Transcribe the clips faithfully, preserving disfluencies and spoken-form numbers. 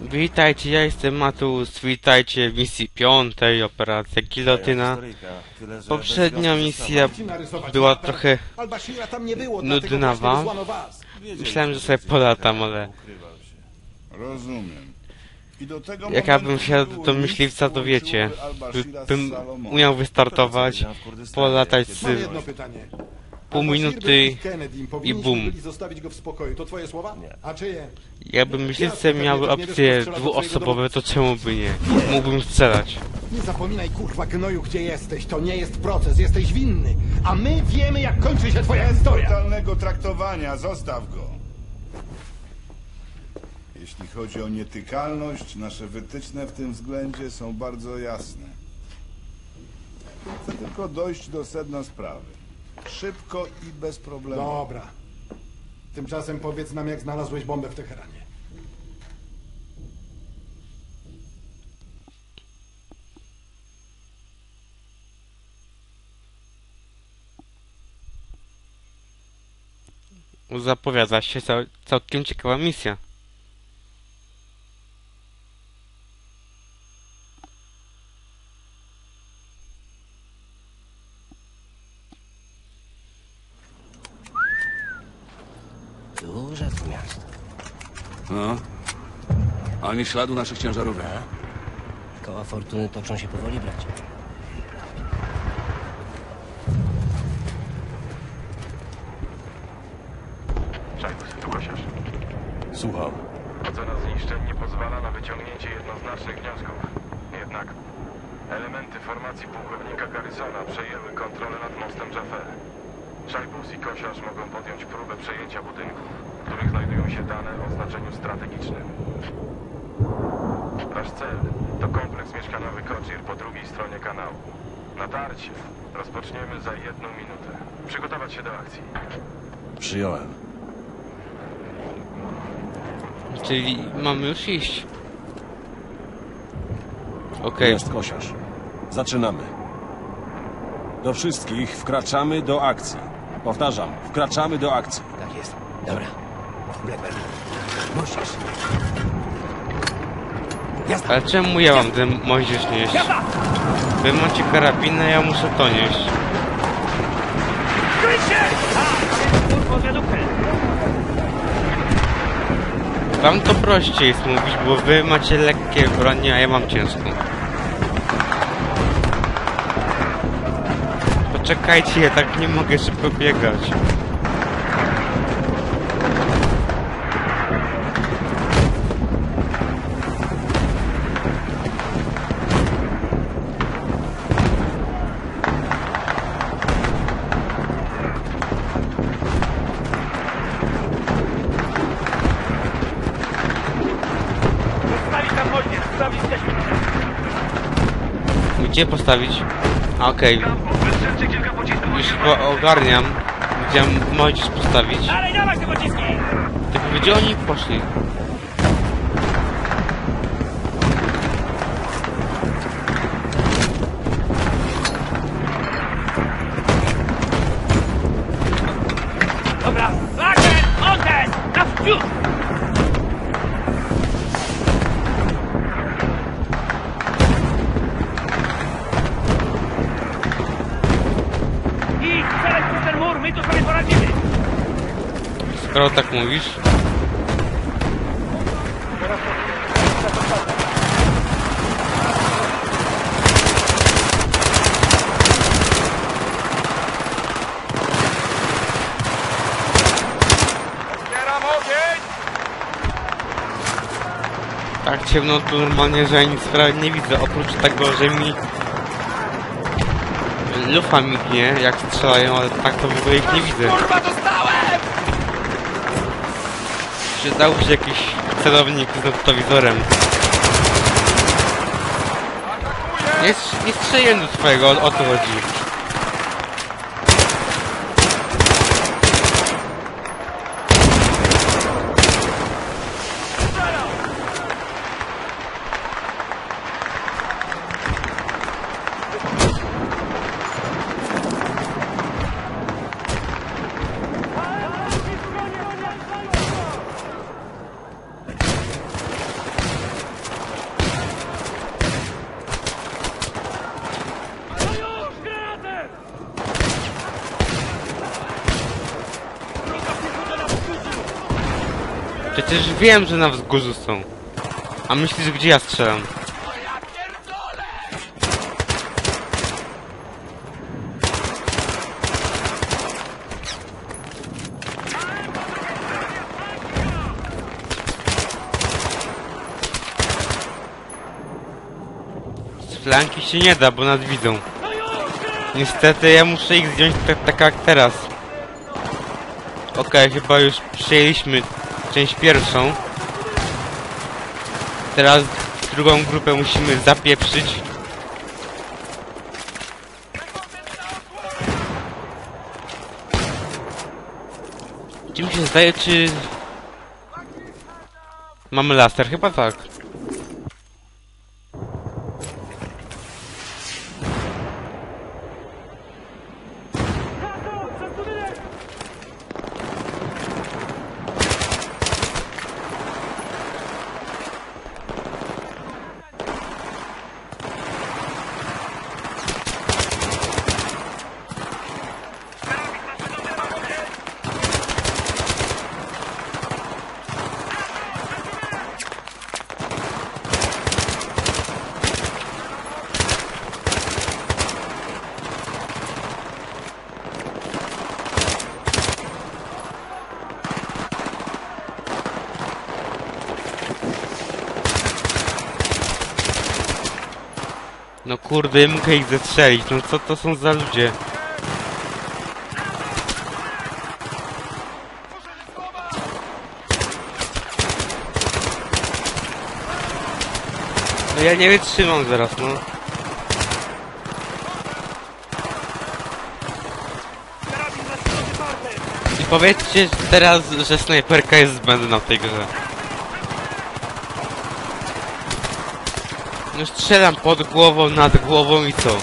Witajcie, ja jestem Matus, witajcie w misji piątej, operacja Gilotyna. Poprzednia misja była trochę nudna wam. Myślałem, że sobie polatam, ale... Rozumiem. I do tego Jak ja bym wsiadł do myśliwca, to wiecie, by, bym umiał wystartować, polatać z jedno pytanie. pół minuty i bum. Zostawić go w spokoju. To twoje słowa? Nie. A czyje? Jakby myśliwce miały opcje dwuosobowe, to czemu by nie? Mógłbym strzelać. Nie zapominaj, kurwa gnoju, gdzie jesteś. To nie jest proces. Jesteś winny. A my wiemy, jak kończy się twoja historia. Brutalnego traktowania, zostaw go. Jeśli chodzi o nietykalność, nasze wytyczne w tym względzie są bardzo jasne. Chcę tylko dojść do sedna sprawy. Szybko i bez problemu. Dobra. Tymczasem powiedz nam, jak znalazłeś bombę w Teheranie. Zapowiada się cał całkiem ciekawa misja. Duże to miasto. No. Ani śladu naszych ciężarówek. Koła fortuny toczą się powoli, bracie. Szajbus, tu Kosiarz. Słucham. Ocena zniszczeń nie pozwala na wyciągnięcie jednoznacznych wniosków. Jednak elementy formacji pułkownika Garrisona przejęły kontrolę nad mostem Jaffe. Szajbus i Kosiarz mogą podjąć próbę przejęcia budynków, w których znajdują się dane o znaczeniu strategicznym. Nasz cel to kompleks mieszkaniowy Kochir po drugiej stronie kanału. Natarcie rozpoczniemy za jedną minutę. Przygotować się do akcji. Przyjąłem. Czyli mamy już iść. Okej. Jest Kosiarz. Zaczynamy. Do wszystkich wkraczamy do akcji. Powtarzam, wkraczamy do akcji. Tak jest. Dobra. Blackburn. Musisz. Ale czemu ja mam ten moździerz nieść? Wy macie karabinę, ja muszę to nieść. Wam to prościej jest mówić, bo wy macie lekkie bronie, a ja mam ciężką. Poczekajcie, ja tak nie mogę szybko biegać. Gdzie postawić? Okej. Okay. Już chyba ogarniam. Gdzie możesz postawić? Tylko gdzie oni poszli? Dobra, Lager, oddech, na wpół! My tu sobie poradzimy! Skoro tak mówisz... Tak ciemno tu normalnie, że ja nic prawie nie widzę, oprócz tego, że mi lufa mignie, jak strzelają, ale tak to w ogóle ich nie widzę. Kurwa, dostałem! Przydałby się jakiś celownik z noktowizorem. Nie, nie strzeliłem do swojego, o, o to chodzi. wiem, że na wzgórzu są. A myślisz, gdzie ja strzelam? Z flanki się nie da, bo nas widzą. Niestety ja muszę ich zdjąć tak, tak jak teraz. Okej, okay, chyba już przejęliśmy część pierwszą. Teraz drugą grupę musimy zapieprzyć. Czy mi się zdaje, czy... Mamy laser? Chyba tak. No kurde, ja mogę ich zestrzelić, no co to są za ludzie? No ja nie wytrzymam zaraz, no. I powiedzcie teraz, że snajperka jest zbędna w tej grze. No strzelam pod głową, nad głową i co?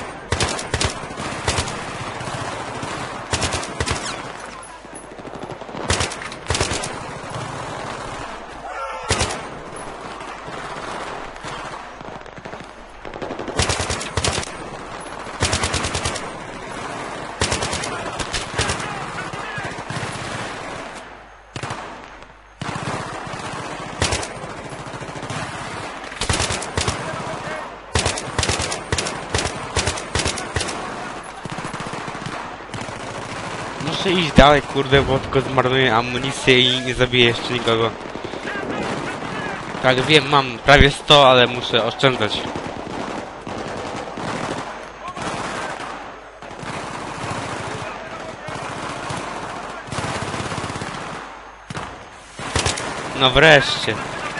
Muszę iść dalej, kurde, bo tylko zmarnuję amunicję i nie zabiję jeszcze nikogo. Tak, wiem, mam prawie sto, ale muszę oszczędzać. No wreszcie.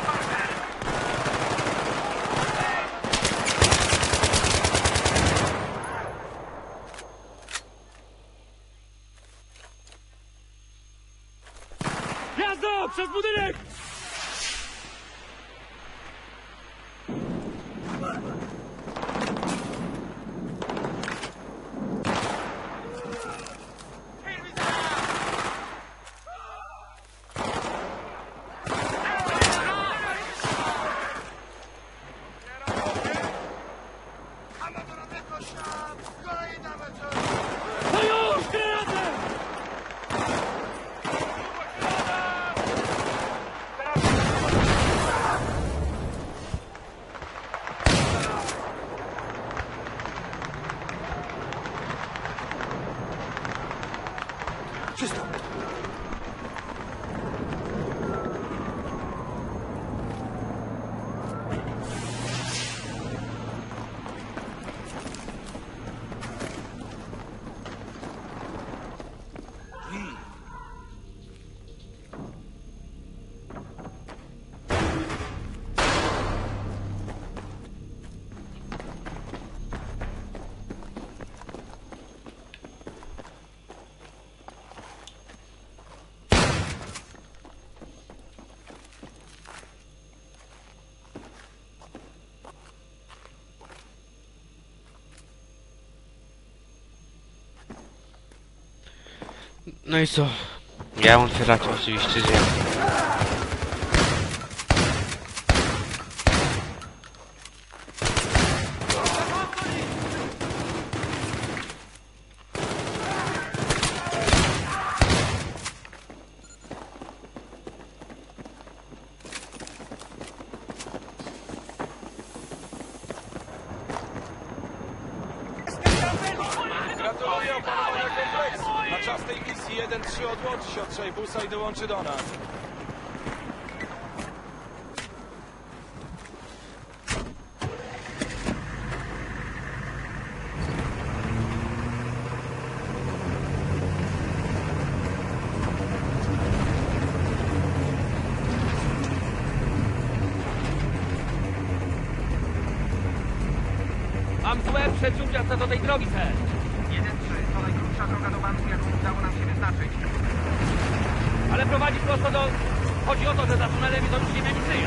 Jazdo! Przez budynek! No już, granaty! Czysto. No i co? Ja on raczej oczywiście żyje. Na czas tej misji jeden trzy odłączy się od Szajbusa i dołączy do nas. Mam złe przeczucia co do tej drogi, ser. jeden trzy to najkrótsza droga do banku, jaką udało nam się wyznaczyć. Ale prowadzi prosto do... Chodzi o to, że za tunelem idą ci ziemiami żyją.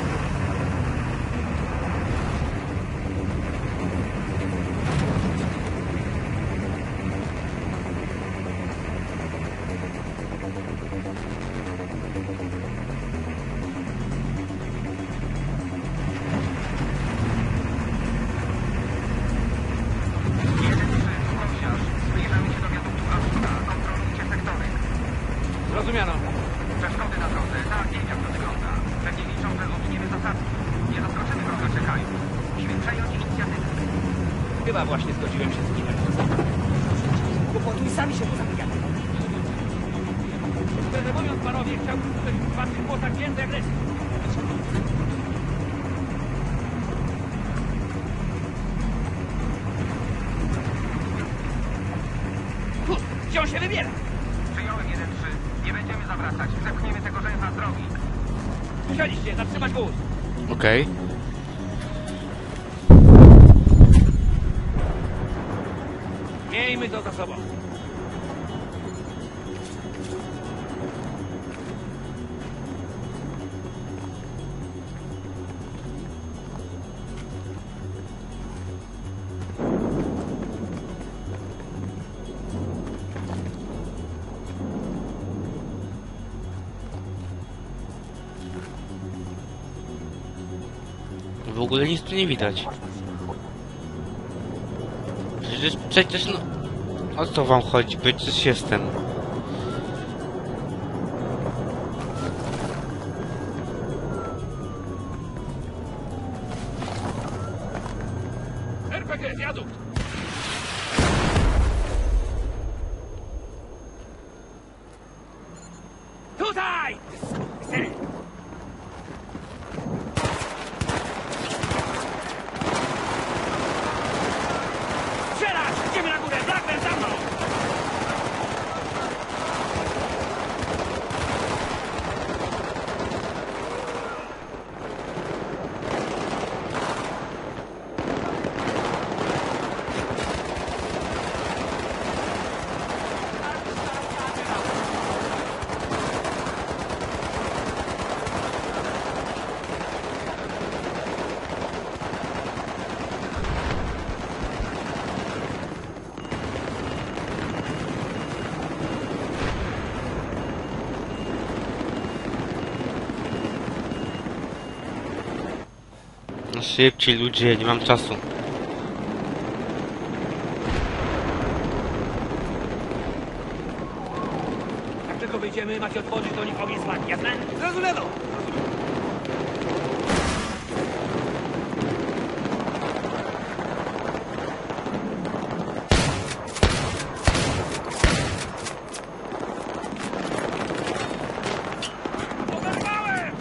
Zrozumiano. Przeszkody na drodze, tak wiem jak to wygląda. Pewnie liczą, że ominiemy zasadzki. Nie zaskoczymy wroga czekają. Musimy przejąć inicjatywę. Chyba właśnie zgodziłem się z nim. Kłopotu i sami się pozabijamy. Szczerze mówiąc, panowie, chciałbym usłyszeć w waszych głosach więcej agresji. Kus, gdzie on się wybiera? Przyjąłem jeden trzy. Nie będziemy zawracać. Zepchniemy tego rzęsa z drogi. Musieliście zatrzymać wóz. Okej. Miejmy to za sobą. W ogóle nic tu nie widać. Przecież, przecież no... O co wam chodzi? Przecież jestem. R P G, wiadukt! Tutaj! Strzelać! Idziemy na górę! Blackburn za mną! No szybciej ludzie, nie mam czasu. Jak tylko wyjdziemy, macie otworzyć do nich ogień z flagi, jasne? Zrozumiano! Oberwałem!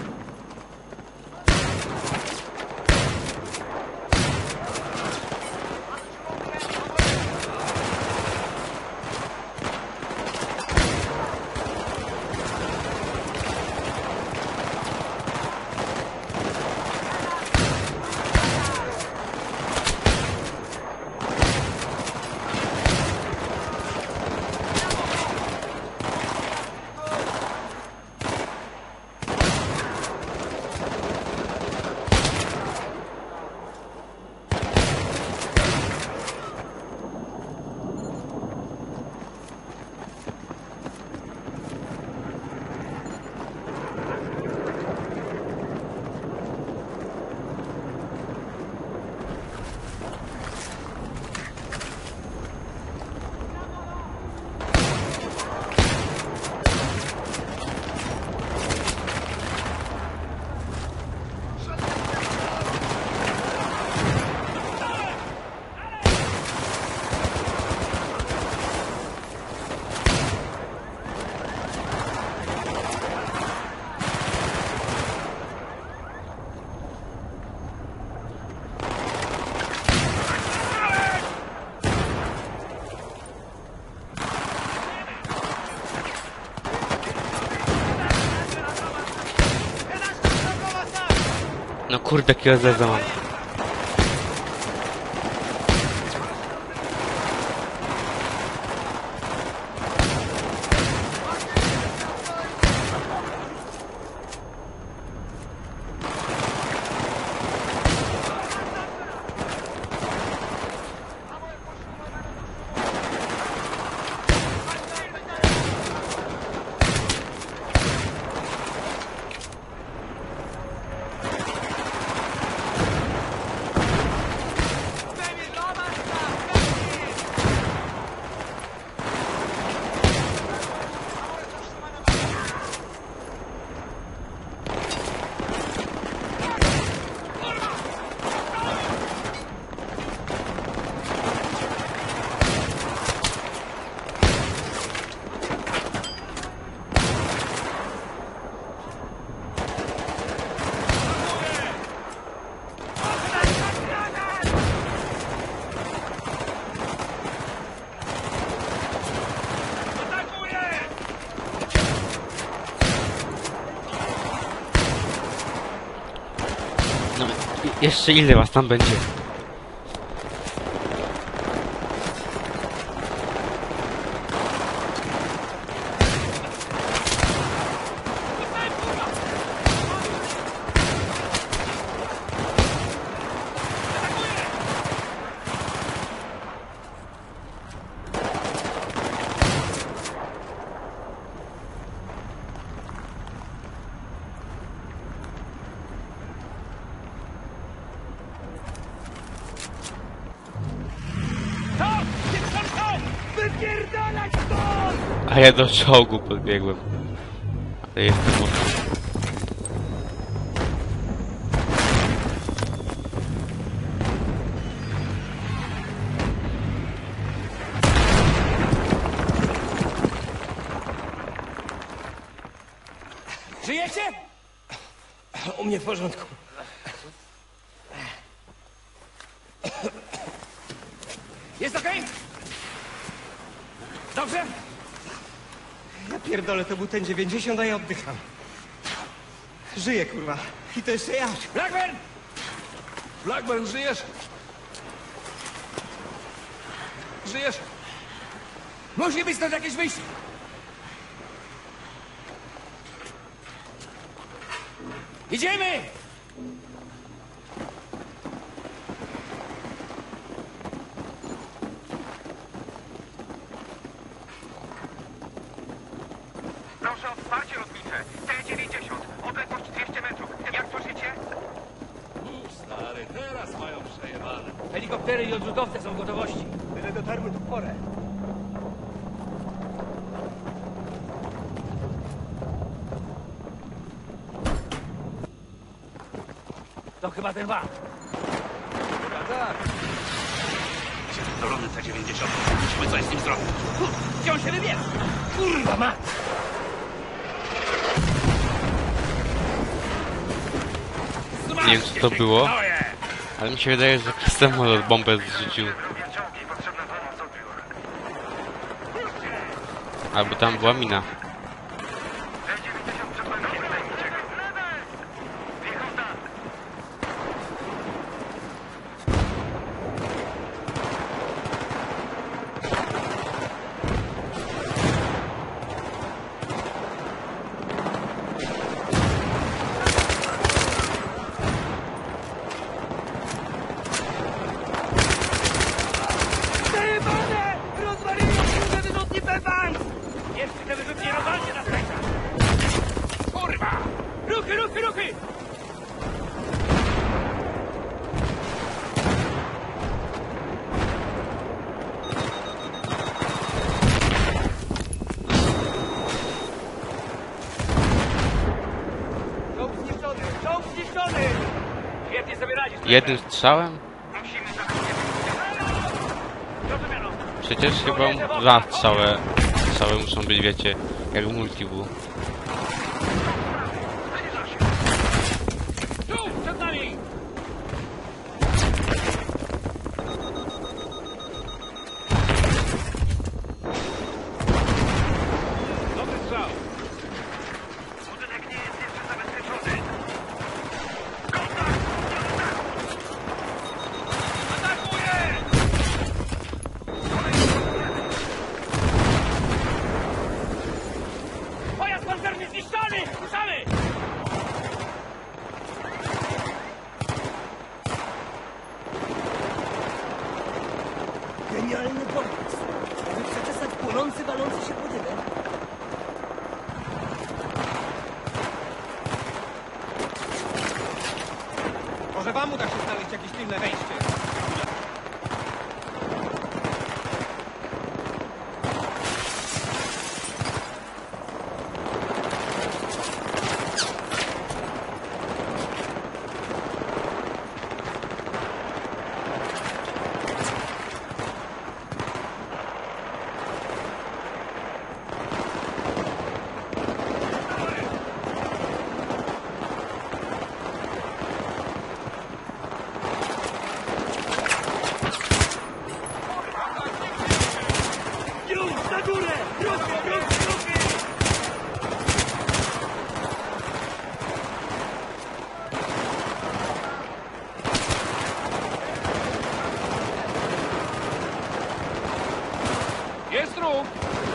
kurde, jakiego zeza mam. No, jeszcze ile was tam będzie? A ja do czołgu podbiegłem. Ale jestem mocny. Żyjecie? U mnie w porządku. Jest okej? Dobrze? Ja pierdolę, to był ten dziewięćdziesiąt, a ja oddycham. Żyję, kurwa. I to jeszcze ja. Blackburn! Blackburn, żyjesz? Żyjesz? Musi być stąd jakieś wyjście. Idziemy! Proszę o wsparcie lotnicze. T dziewięćdziesiąt. Odległość dwieście metrów. Jak słyszycie? Stary, teraz mają przejebane. Helikoptery i odrzutowce są w gotowości. Byle dotarły tu w porę. To chyba ten van. Pierdolony T dziewięćdziesiąt. Musimy coś z nim zrobić. Gdzie on się wybiera? Kurwa, mać! Nie wiem co to było, ale mi się wydaje, że jakiś samolot bombę zrzucił. Albo tam była mina. Jeszcze te wyrzutnie rozwalcie na skrajca! Kurwa! Ruchy, ruchy, ruchy! Czołg zniszczony! Czołg zniszczony! Świetnie sobie radzisz. Jednym strzałem? Zrozumiano. Przecież chyba dwa strzały, strzały muszą być, wiecie, jak w multi było. Tu, przed nami! Dobry strzał. Budynek nie jest jeszcze zabezpieczony. Kontakt! Może wam uda się znaleźć jakieś tylne wejście. Jest ruch!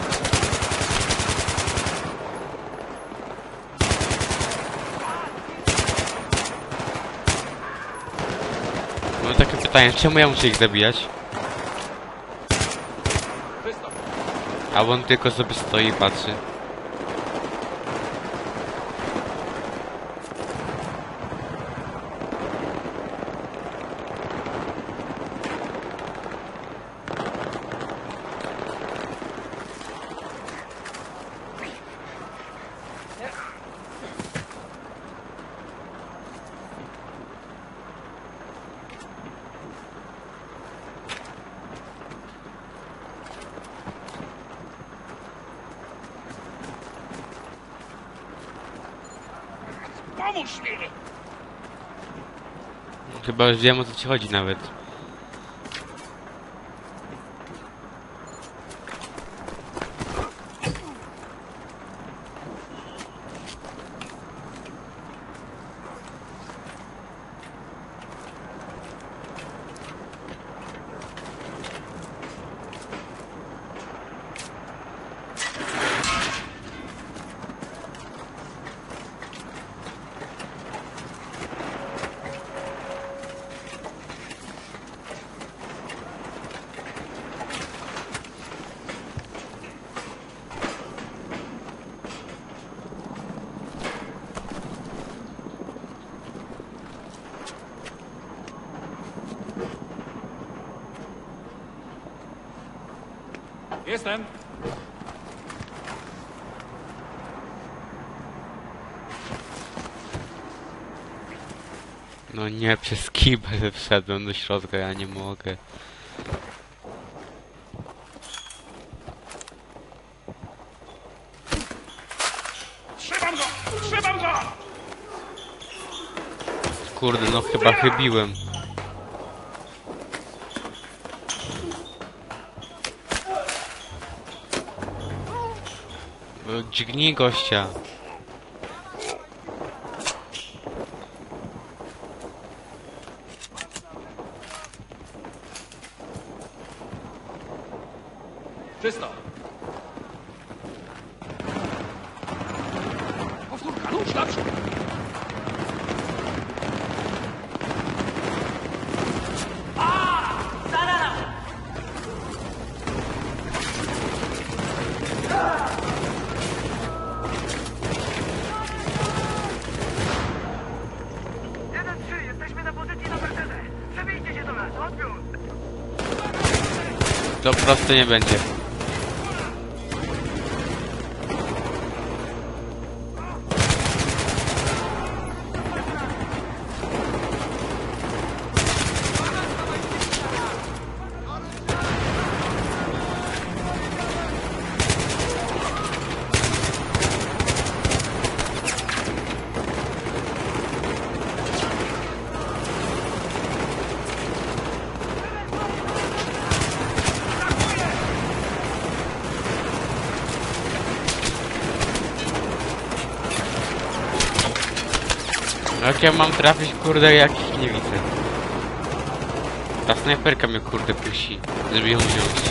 Mam takie pytanie, czemu ja muszę ich zabijać? A on tylko sobie stoi i patrzy. Pomóż mi! Chyba już wiem, o co ci chodzi nawet. Jestem. No nie, przez kibel wszedłem do środka, ja nie mogę. Trzymam go! Trzymam go! Kurde, no chyba chybiłem. Dźgnij gościa. Czysto. Powtórka, nóż naprzód. jeden trzy, jesteśmy na pozycji numer cztery. Przebijcie się do nas, odbiór. To proste nie będzie. Jak ja mam trafić, kurde, jak ich nie widzę. Ta snajperka mnie, kurde, kusi, żeby ją wziąć.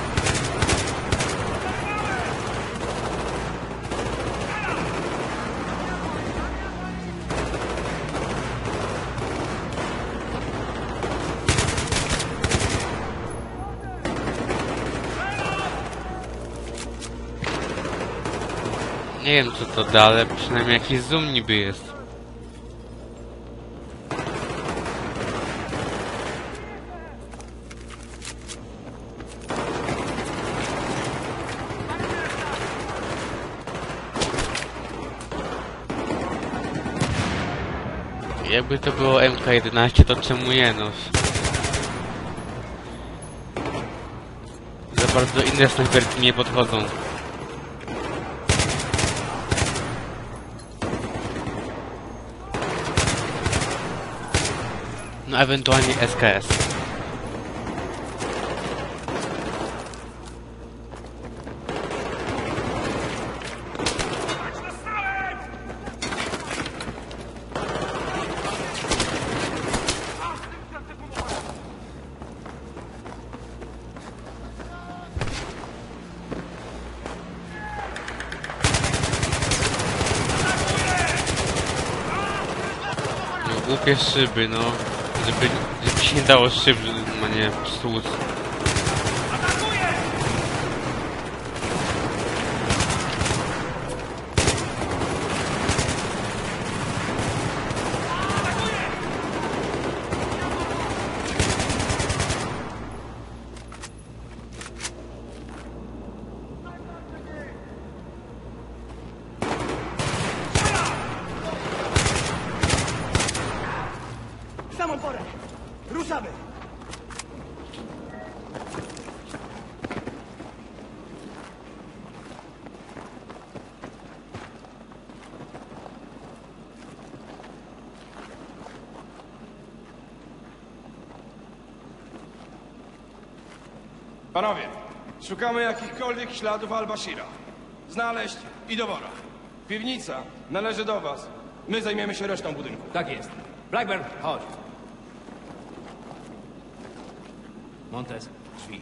Nie wiem, co to da, ale przynajmniej jakiś zoom niby jest. Jakby to było M K jedenaście, to czemu nie no? Za bardzo inne snajperki nie podchodzą. No ewentualnie S K S. No głupie szyby, no. Żeby, żeby się nie dało szyb, a nie psuć. Samą porę! Ruszamy! Panowie, szukamy jakichkolwiek śladów Al-Bashira. Znaleźć i do wora. Piwnica należy do was. My zajmiemy się resztą budynku. Tak jest. Blackburn, chodź. Montes, drzwi.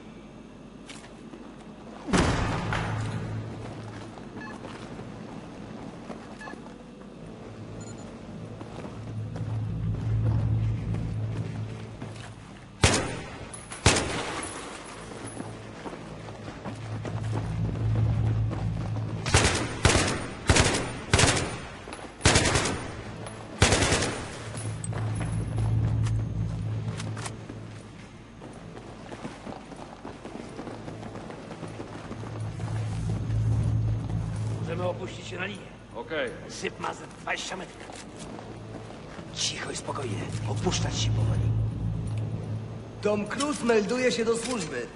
Możemy opuścić się na linię. Okej. Syp ma ze dwadzieścia metrów. Cicho i spokojnie. Opuszczać się powoli. Tom Cruise melduje się do służby.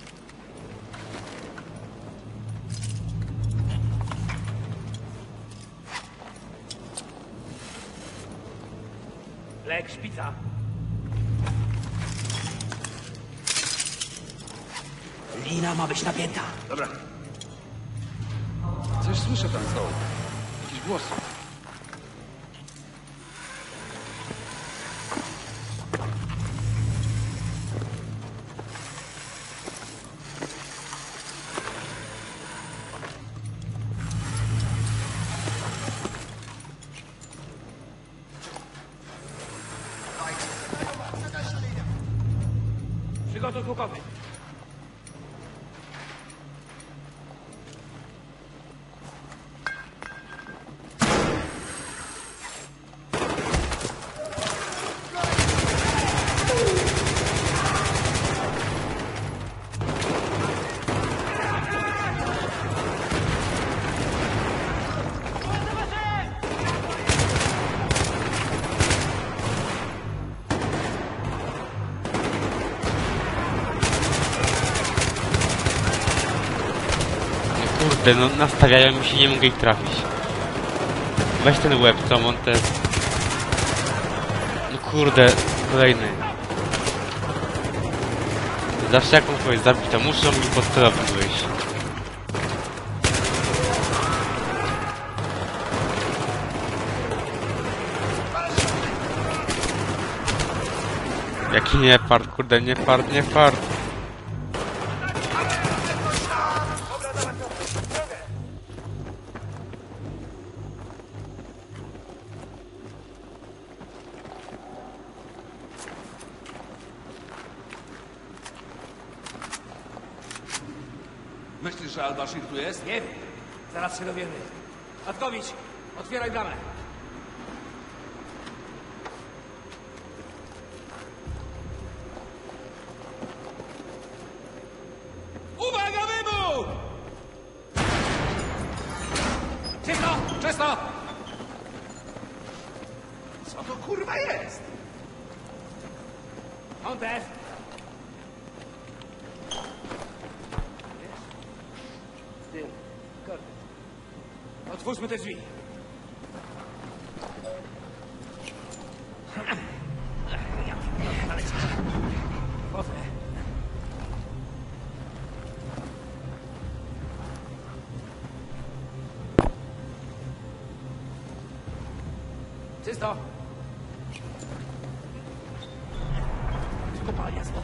Lek, szpica. Lina ma być napięta. Dobra. Coś słyszę tam z dołu. Jakiś głos. Przygotuj pułkowy. Kurde, no nastawiają mi się, nie mogę ich trafić. Weź ten łeb, co Montes. No kurde, kolejny. Zawsze jak on kogoś zabić, to muszą mi pod celownik wyjść. Jaki nie fart, kurde, nie fart, nie fart. Myślisz, że Al-Bashir tu jest? Nie wiem. Zaraz się dowiemy. Atkowicz, otwieraj bramę. Uwaga, wybuch! Czysto! Czysto! Co to kurwa jest? On też. Ty, Gordon. Otwórzmy te drzwi. Wchodzę. Czysto. Kopalnia znowu.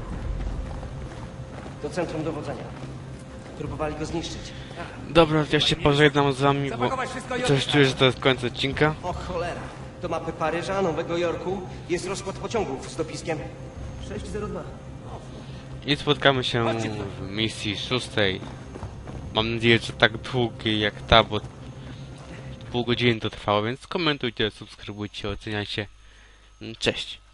Do centrum dowodzenia. Próbowali go zniszczyć. Dobra, ja się pożegnam z wami, bo Zapakować wszystko i coś odjechać. czuję, że to jest koniec odcinka. O cholera. Do mapy Paryża, Nowego Jorku jest rozkład pociągów z dopiskiem sześć zero dwa. I spotkamy się w misji szóstej. Mam nadzieję, że tak długiej jak ta, bo pół godziny to trwało, więc komentujcie, subskrybujcie, oceniajcie. Cześć.